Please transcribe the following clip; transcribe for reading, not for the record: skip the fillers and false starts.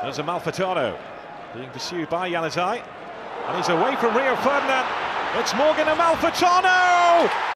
There's Amalfitano being pursued by Januzaj, and he's away from Rio Ferdinand. It's Morgan Amalfitano!